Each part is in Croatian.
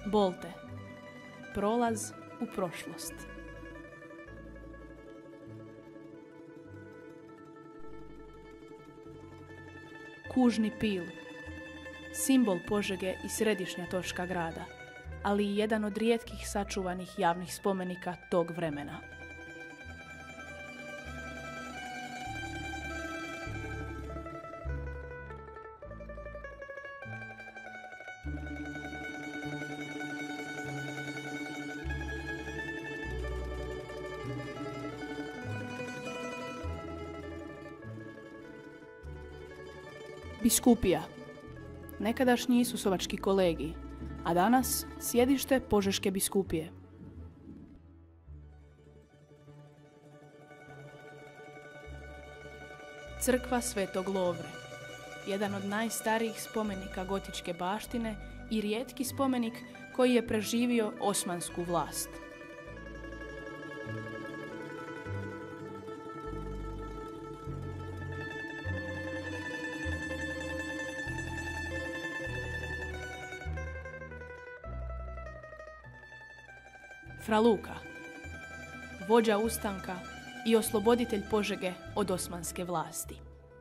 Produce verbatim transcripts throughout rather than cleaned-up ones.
Bolte. Prolaz u prošlost. Kužni pil. Simbol Požege i središnja točka grada, ali i jedan od rijetkih sačuvanih javnih spomenika tog vremena. Biskupija. Nekadašnji Isusovački kolegij, a danas sjedište Požeške biskupije. Crkva Svetog Lovre. Jedan od najstarijih spomenika gotičke baštine i rijetki spomenik koji je preživio osmansku vlast. Fra Luka, vođa ustanka i osloboditelj Požege od osmanske vlasti.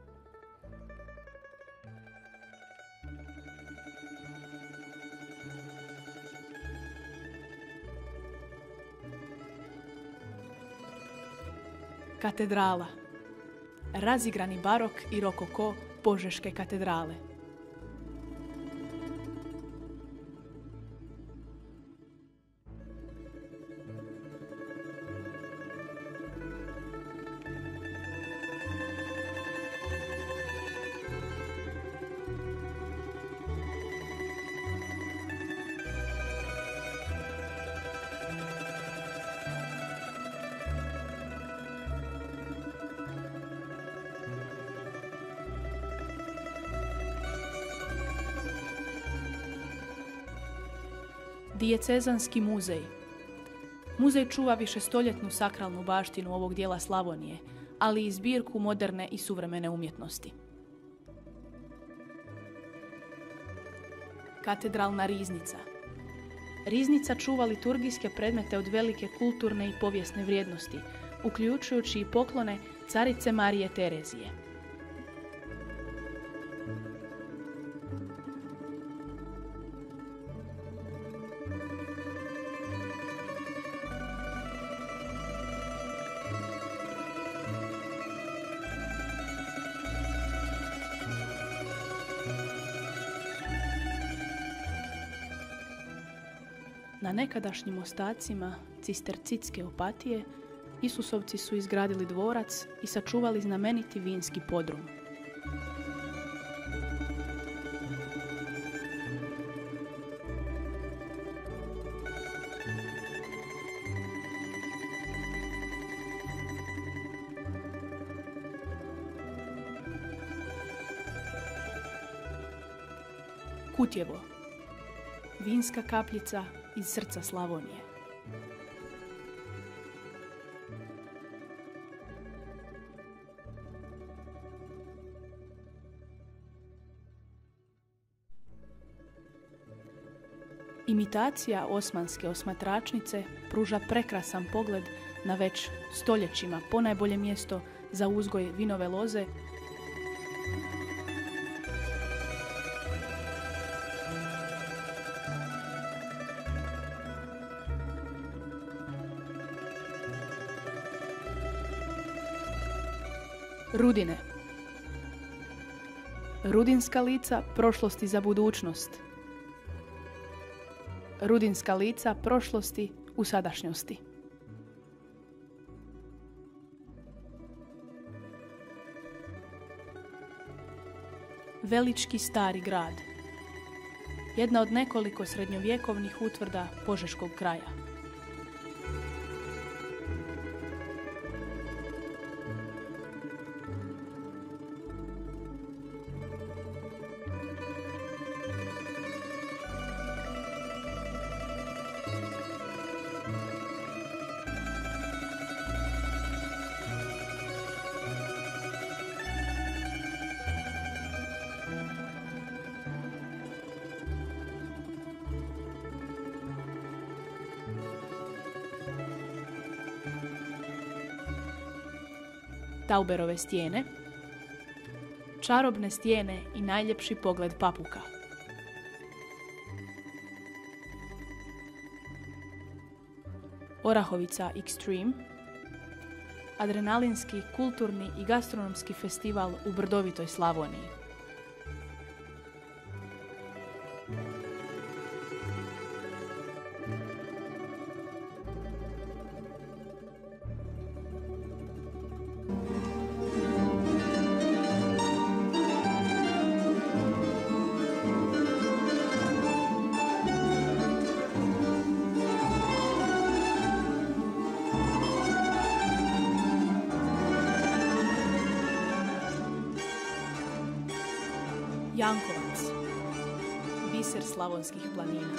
Katedrala. Razigrani barok i rokoko Požeške katedrale. Dijecezanski muzej. Muzej čuva višestoljetnu sakralnu baštinu ovog dijela Slavonije, ali i zbirku moderne i suvremene umjetnosti. Katedralna riznica. Riznica čuva liturgijske predmete od velike kulturne i povijesne vrijednosti, uključujući i poklone carice Marije Terezije. Na nekadašnjim ostacima cistercitske opatije Isusovci su izgradili dvorac i sačuvali znameniti vinski podrum. Kutjevo. Vinska kapljica iz srca Slavonije. Imitacija osmanske osmatračnice pruža prekrasan pogled na već stoljećima ponajbolje mjesto za uzgoj vinove loze Rudine. Rudinska lica prošlosti za budućnost. Rudinska lica prošlosti u sadašnjosti. Velički stari grad. Jedna od nekoliko srednjovjekovnih utvrda Požeškog kraja. Tauberove stijene, Čarobne stijene i najljepši pogled Papuka. Orahovica Extreme, adrenalinski, kulturni i gastronomski festival u brdovitoj Slavoniji. Jankovac, biser slavonskih planina.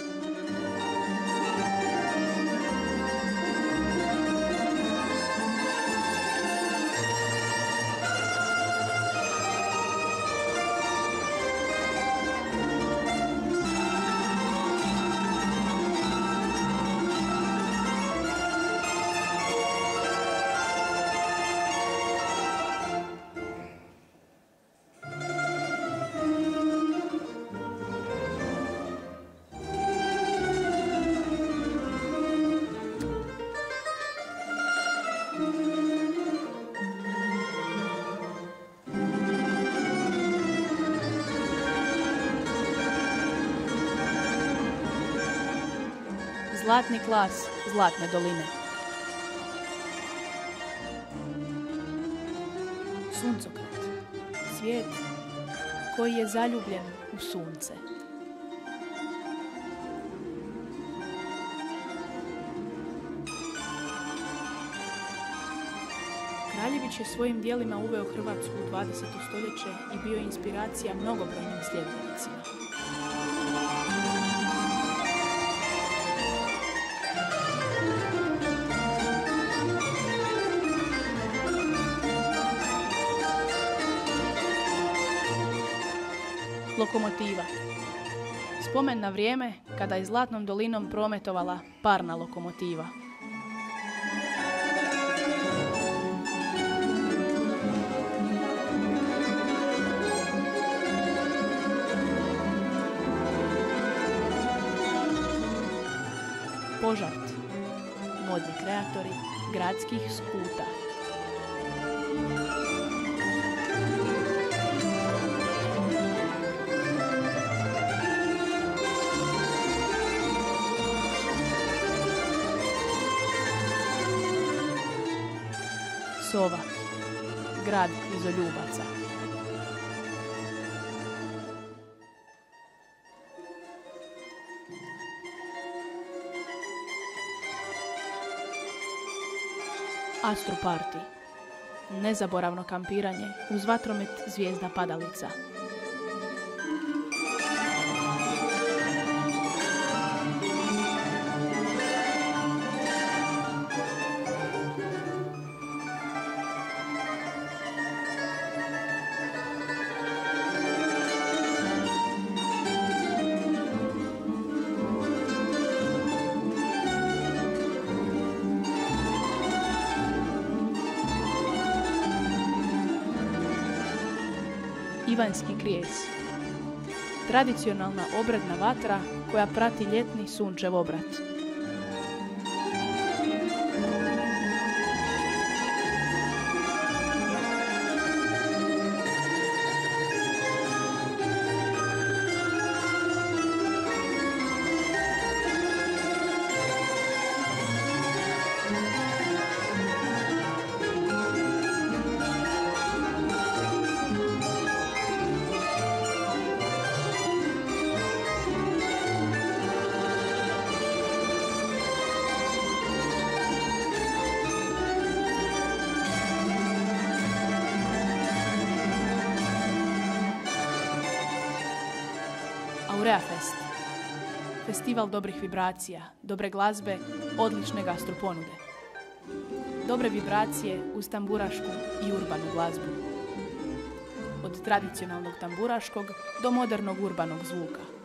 Zlatni klas Zlatne doline. Suncokret, svijet koji je zaljubljen u sunce. Kraljević je svojim dijelima uveo Hrvatsku u dvadeseto stoljeće i bio je inspiracija mnogobrojnim sljedbenicima. Lokomotiva. Spomen na vrijeme kada je Zlatnom dolinom prometovala parna lokomotiva. Požart. Modni kreatori gradskih skuta. Sova, grad izoljubaca. Astroparty, nezaboravno kampiranje uz vatromet zvijezda padalica. Ivanjski krijez. Tradicionalna obredna vatra koja prati ljetni sunčev obrat. Aureafest. Festival dobrih vibracija, dobre glazbe, odlične gastroponude. Dobre vibracije uz tamburašku i urbanu glazbu. Od tradicionalnog tamburaškog do modernog urbanog zvuka.